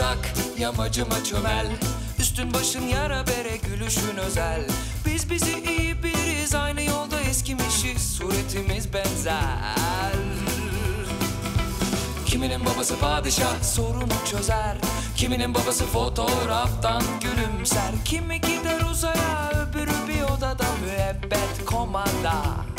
bak yamacıma çömel. Üstün başın yara bere, gülüşün özel. Biz bizi iyi biliriz, aynı yolda eskimişiz, suretimiz benzer. Kiminin babası padişah, sorunu çözer. Kiminin babası fotoğraftan gülümser. Kimi gider uzaya, öbürü bir odada müebbet komanda.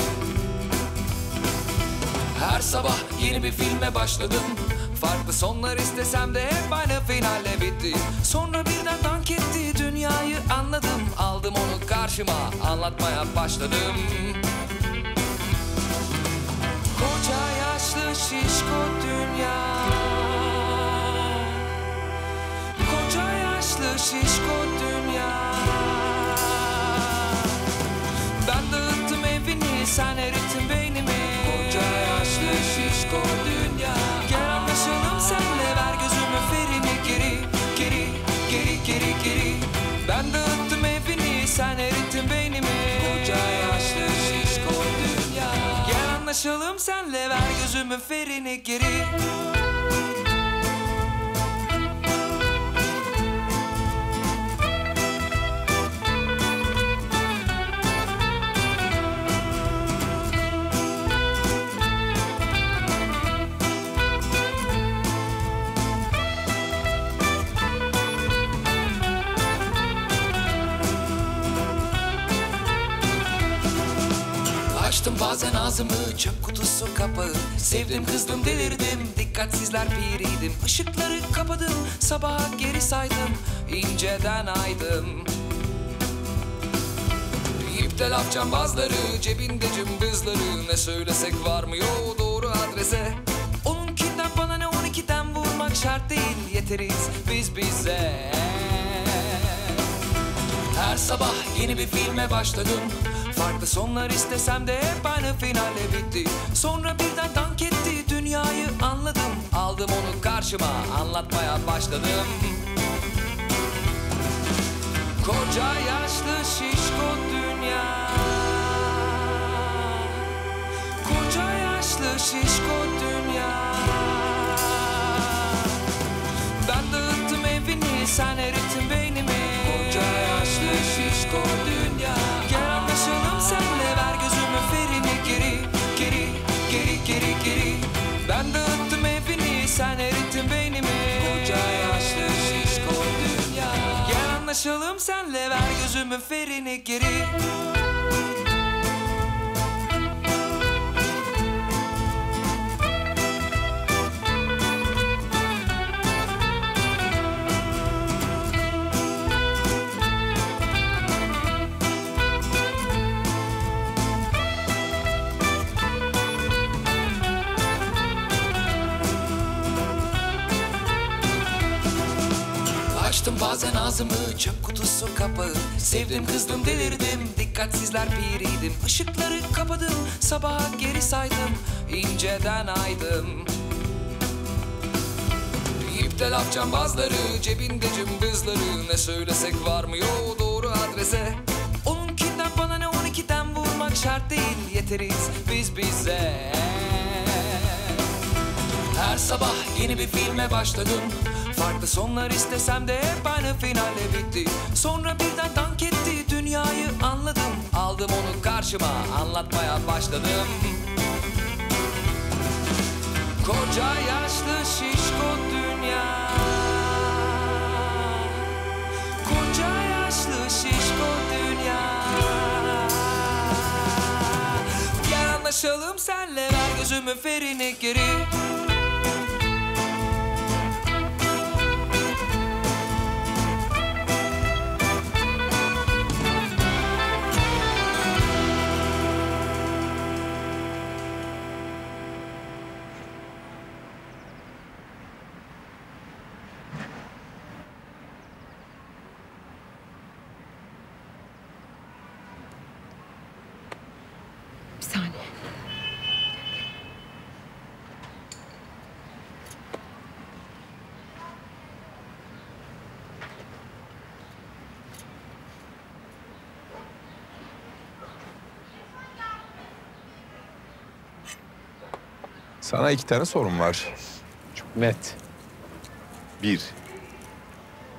Her sabah yeni bir filme başladım. Farklı sonlar istesem de hep aynı finalle bitti. Sonra birden dank etti, dünyayı anladım. Aldım onu karşıma, anlatmaya başladım. Koca yaşlı şişko dünya, koca yaşlı şişko dünya. Ben dağıttım evini, sen erittin beynimi. Koca yaşlı şişko dünya. Gel anlaşalım senle, ver gözümün ferini geri. Geri, geri, geri, geri. Ben dağıttım evini, sen erittin beynimi. Koca yaşlı şişko dünya. Gel anlaşalım senle, ver gözümün ferini geri. Açtım bazen ağzımı, çöp kutusu kapağı. Sevdim kızdım delirdim, dikkatsizler piriydim. Işıkları kapadım, sabaha geri saydım, inceden aydım. İpte laf cambazları, cebinde cımbızları. Ne söylesek varmıyor doğru adrese. Onunkinden bana ne, 12'den vurmak şart değil, yeteriz biz bize. Her sabah yeni bir filme başladım. Farklı sonlar istesem de hep aynı finalle bitti. Sonra birden dank etti, dünyayı anladım. Aldım onu karşıma, anlatmaya başladım. Koca yaşlı şişko dünya, koca yaşlı şişko dünya. Ben dağıttım evini, sen erittin beynimi. Koca yaşlı şişko dünya. Gel anlaşalım senle, ver gözümün ferini geri. Geri, geri, geri, geri. Ben dağıttım evini, sen erittin beynimi. Koca yaşlı şişko dünya. Gel anlaşalım senle, ver gözümün ferini geri. Açtım bazen ağzımı, çöp kutusu kapağı. Sevdim kızdım delirdim, dikkatsizler piriydim. Işıkları kapadım, sabaha geri saydım, inceden aydım. İpte laf cambazları, cebinde cımbızları. Ne söylesek varmıyor doğru adrese. Onunkinden bana ne, 12'den vurmak şart değil, yeteriz biz bize. Her sabah yeni bir filme başladım. Farklı sonlar istesem de hep aynı finalle bitti. Sonra birden dank etti, dünyayı anladım. Aldım onu karşıma, anlatmaya başladım. Koca yaşlı şişko dünya, koca yaşlı şişko dünya. Gel anlaşalım senle, ver gözümün ferini geri. Bir saniye. Sana 2 tane sorum var. Çok net. 1.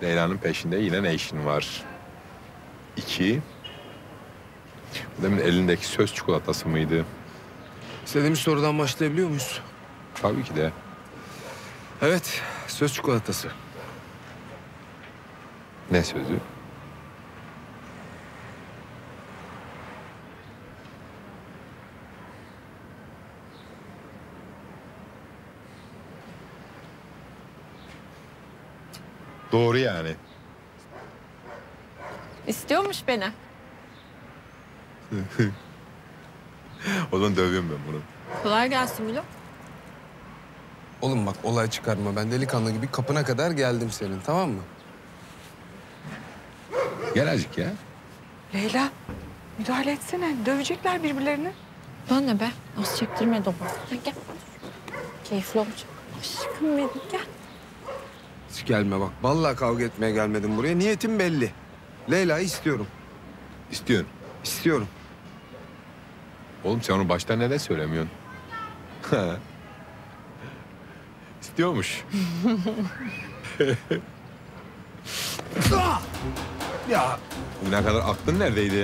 Leyla'nın peşinde yine ne işin var? 2. Demin elindeki söz çikolatası mıydı? İstediğimiz sorudan başlayabiliyor muyuz? Tabii ki de. Evet, söz çikolatası. Ne sözü? Doğru yani. İstiyormuş beni. O zaman dövüyorum ben bunu. Kolay gelsin Bilo. Oğlum bak olay çıkarma. Ben delikanlı gibi kapına kadar geldim senin, tamam mı? Gel azıcık ya. Leyla, müdahale etsene. Dövecekler birbirlerini. Bana ne be? Az çektirme dobu. Hadi gel. Keyifli olacak. Aşkım benim gel. Hiç gelme bak. Vallahi kavga etmeye gelmedim buraya. Niyetim belli. Leyla'yı istiyorum. İstiyorsun. İstiyorum. Oğlum sen onu baştan neden söylemiyorsun? İstiyormuş. Ya Ne kadar aklın neredeydi?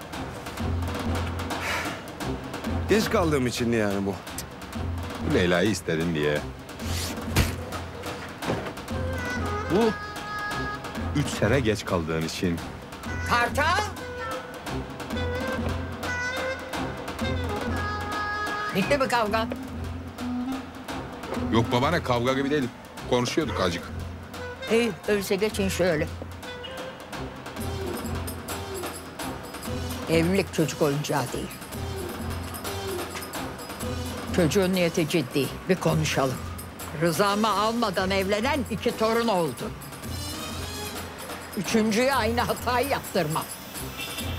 geç kaldığım için yani bu. Leyla'yı istedin diye. Bu 3 sene geç kaldığın için. Kartal! Bitti mi kavga? Yok babaanne kavga gibi değil. Konuşuyorduk azıcık. İyi, öyleyse geçin şöyle. Evlilik çocuk oyuncağı değil. Çocuğun niyeti ciddi. Bir konuşalım. Rızamı almadan evlenen 2 torun oldu. 3.'ye aynı hatayı yaptırmam.